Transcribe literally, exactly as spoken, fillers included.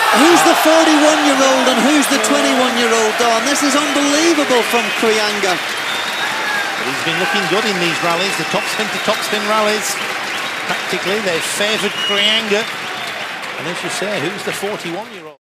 Who's the forty-one-year-old and who's the twenty-one-year-old, Don? This is unbelievable from Kreanga. But he's been looking good in these rallies, the topspin to topspin rallies. Practically, they've favoured Kreanga. And as you say, who's the forty-one-year-old?